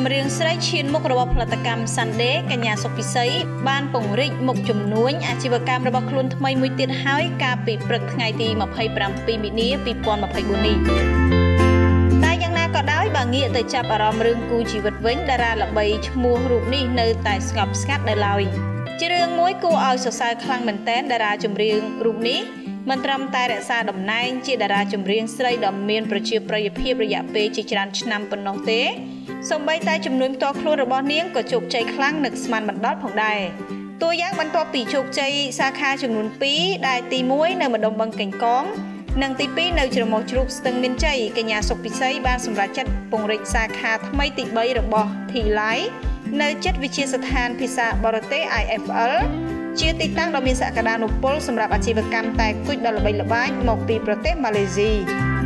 ចម្រៀងស្រីឈានមុខរបស់ផលិតកម្ម Sunday កញ្ញាសុកពិសីបានពង្រីកមុខជំនួញអាជីវកម្មរបស់ខ្លួនថ្មីមួយទៀតហើយកាលពីព្រឹកថ្ងៃទី27មីនា2024នេះតែយ៉ាងណាក៏ដោយបើងាកទៅចាប់អារម្មណ៍រឿងគូជីវិតវិញតារាល្បីឈ្មោះរូបនេះនៅតែស្ងប់ស្ងាត់នៅឡើយជារឿងមួយគួរឲ្យសរសើរខ្លាំងមែនទែនតារាចម្រៀងរូបនេះមិនត្រឹមតែរក្សាតំណែងជាតារាចម្រៀងស្រីដ៏មានប្រជាប្រិយភាពរយៈពេលជាច្រើនឆ្នាំប៉ុណ្ណោះទេសូម្បីតែជំនួយផ្ទាល់ខ្លួនរបស់នាងក៏ជោគជ័យខ្លាំងនឹកស្មានមិនដល់ផងដែរតួយ៉ាងបន្ទាប់ពីជោគជ័យសាខាចំនួន2ដែលទី1នៅម្ដុំបឹងកេងកងនិងទី2នៅជ្រមុះជ្រូកស្ទឹងមានជ័យកញ្ញាសុកពិសីបានសម្រេចចិត្តពង្រីកសាខាថ្មីទី3របស់ Thilai នៅជិតវិទ្យាស្ថានភាសាបរទេស IFL ជាទីតាំងដ៏មានសក្តានុពលសម្រាប់អាជីវកម្មតែគុជដ៏ល្បីល្បាញមកពីប្រទេសម៉ាឡេស៊ី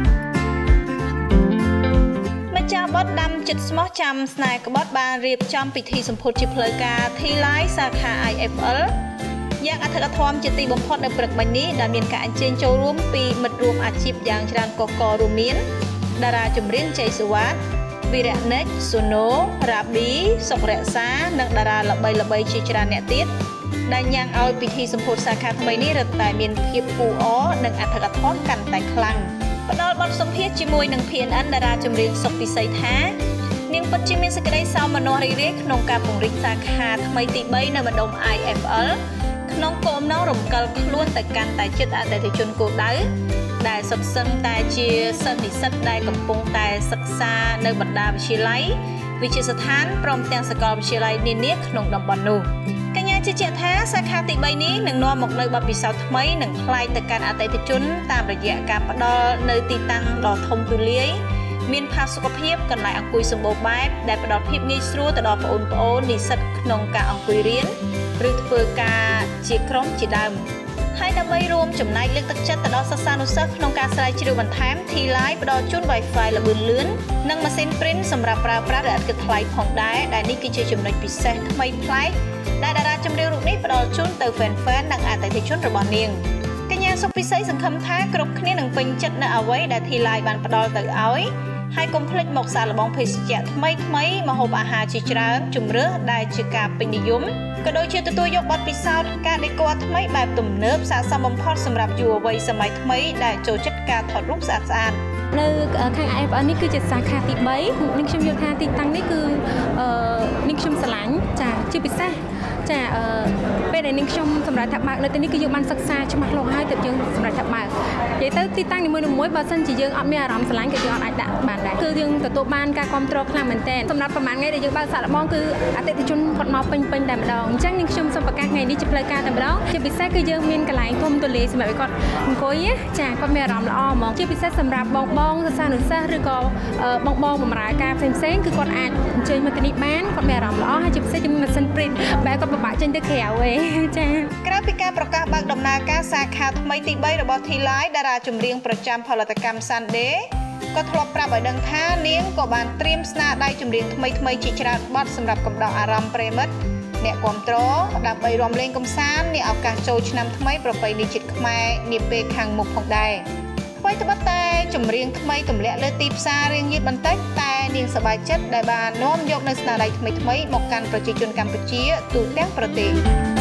ម្ចាស់បទដាំចិត្តស្មោះចាំស្នេហ៍ក្បត់បានរៀបចំពិធីសម្ពោធជាផ្លូវការ Thilai សាខា IFL យ៉ាងអធិកអធមជាទីបំផុតនៅព្រឹកមិញនេះដែលមានការអញ្ជើញចូលរួមពីមិត្តរួមអាជីពយ៉ាងច្រើនកុះកររួមមានតារាចម្រៀងជ័យសុវត្ថិវីរៈនិចស៊ូណូរ៉ាប៊ីសុករក្សានិងតារាល្បីៗជាច្រើនអ្នកទៀតដែលញ៉ាំងឲ្យពិធីសម្ពោធសាខាថ្មីនេះរឹតតែមានភាពអ៊ូអរនិងអធិកអធមកាន់តែខ្លាំងផ្ដល់បទសម្ភាសន៍ជាមួយនឹង PNN តារាចម្រៀងសុកពិសីថានាងពិតជាមានសេចក្តីសោមនស្សរីករាយក្នុងការពង្រីកសាខាថ្មីទី3នៅម្ដុំ IFL ក្នុងគោលបំណងរំកិលខ្លួនទៅកាន់តែជិតអតិថិជនគោលដៅដែលសុទ្ធសឹងតែជាសិស្សនិស្សិតដែលកំពុងតែសិក្សានៅបណ្ដាវិទ្យាល័យវិទ្យាស្ថានព្រមទាំងសាកលវិទ្យាល័យនានាក្នុងតំបន់នោះកញ្ញាជឿជាក់ថាសាខាទី3នេះនឹងនាំមកនូវបទពិសោធន៍ថ្មីនិងប្លែកទៅកាន់អតិថិជនតាមរយៈការផ្ដល់នៅទីតាំងដ៏ធំទូលាយមានផាសុកភាពកន្លែងអង្គុយសម្បូរបែបដែលផ្ដល់ភាពងាយស្រួលទៅដល់បងប្អូននិស្សិតក្នុងការអង្គុយរៀនឬធ្វើការជាក្រុមជាដើមហើយដើម្បីរួមចំណែកលើកទឹកចិត្តទៅដល់សិស្សានុសិស្សក្នុងការស្រាវជ្រាវបន្ថែម Thilai ផ្ដល់ជូន Wi-Fi ល្បឿនលឿននិងម៉ាស៊ីន print សម្រាប់ប្រើប្រាស់ដោយឥតគិតថ្លៃផងដែរដែលនេះគឺជាចំណុចពិសេសថ្មីប្លែកដែលតារាចម្រៀងរូបនេះផ្ដល់ជូនទៅ fan និងអតិថិជនរបស់នាងកញ្ញាសុកពិសីសង្ឃឹមថាគ្រប់គ្នានឹងពេញចិត្តនៅអ្វីដែល Thilai បានផ្ដល់ទៅឲ្យហើយកុំភ្លេចមកសាកល្បងភេសជ្ជៈថ្មីម្ហូបអាហារជាច្រើនជម្រើសដែលជាការពេញនិយមក៏ដូចជាទទួលយកបទពិសោធន៍ការដេក័រថ្មីបែបទំនើបស័ក្តិសមបំផុតសម្រាប់យុវវ័យសម័យថ្មីដែលចូលចិត្តការថតរូបស្អាតៗនៅខាង IFL នេះគឺជាសាខាទី3នេះខ្ញុំយល់ថាទីតាំងនេះគឺនេះខ្ញុំស្រឡាញ់ចាជាពិសេសចាពេលដែលនាងខ្ញុំសម្រាប់ថាបើកនៅទីនេះគឺយើងបានសិក្សាច្បាស់លាស់ហើយទើបយើងសម្រាប់ថាបើកនិយាយទៅទីតាំងនីមួយៗបើសិនជាយើងអត់មានអារម្មណ៍ស្រឡាញ់ក៏យើងអត់អាចដាក់បានដែរគឺយើងទទួលបានការគ្រប់គ្រងខ្លាំងមែនទែនសម្រាប់ប្រហែលថ្ងៃដែលយើងបើកសាកល្បងគឺអតិថិជនគាត់មកពេញតែម្ដងអញ្ចឹងនាងខ្ញុំសូមប្រកាសថ្ងៃនេះជាផ្លូវការតែម្ដងជាពិសេសគឺយើងមានកន្លែងធំទូលាយសម្រាប់ឲ្យគាត់អង្គុយចាគាត់មានអារម្មណ៍ល្អហ្មងជាពិសេសសម្រាប់បងសិស្សានុសិស្សឬក៏បងបម្រើការផ្សេងគឺគាត់អាចអញ្ជើញមកទីនេះបានគាត់មានអារម្មណ៍ល្អហើយជាពិសេសជាមួយម៉ាស៊ីន print បែរគាត់ពិបាកចេញទៅក្រៅឯងចាក្រៅពីការប្រកាសបើកដំណើរការសាខាថ្មីទី3របស់ Thilai តារាចម្រៀងប្រចាំផលិតកម្ម Sunday ក៏ធ្លាប់ប្រាប់ឲ្យដឹងថានាងក៏បានត្រៀមស្នាដៃចម្រៀងថ្មីជាច្រើនបទសម្រាប់កំដរអារម្មណ៍ប្រិមិត្តអ្នកគាំទ្រដើម្បីរាំលេងកម្សាន្តនាឱកាសចូលឆ្នាំថ្មីប្រពៃណីជាតិខ្មែរនាពេលខាងមុខផងដែរអ្វីត្បិតតែចម្រៀងថ្មីទម្លាក់លើទីផ្សាររៀងយឺតបន្តិចតែនាងសប្បាយចិត្តដែលបាននាំយកនៅស្នាដៃថ្មីមកកាន់ប្រជាជនកម្ពុជាទូទាំងប្រទេស